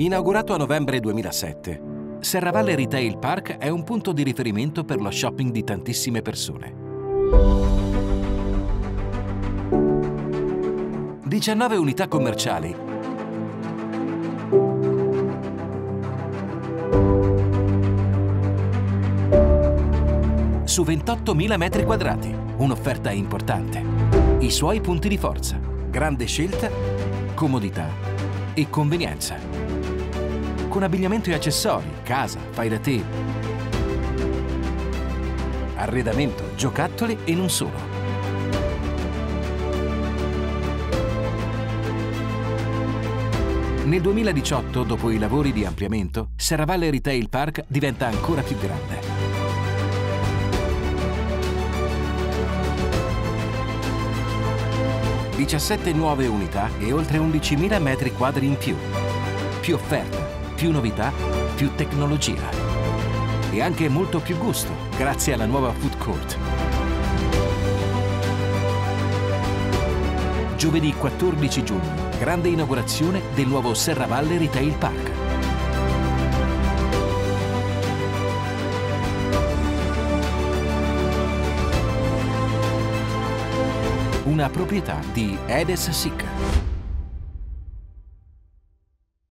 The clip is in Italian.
Inaugurato a novembre 2007, Serravalle Retail Park è un punto di riferimento per lo shopping di tantissime persone. 19 unità commerciali su 28.000 metri quadrati, un'offerta importante. I suoi punti di forza: grande scelta, comodità e convenienza. Con abbigliamento e accessori, casa, fai da te, arredamento, giocattoli e non solo. Nel 2018, dopo i lavori di ampliamento, Serravalle Retail Park diventa ancora più grande. 17 nuove unità e oltre 11.000 metri quadri in più. Più offerta, più novità, più tecnologia. E anche molto più gusto, grazie alla nuova food court. Giovedì 14 giugno, grande inaugurazione del nuovo Serravalle Retail Park. Una proprietà di Edes Sic.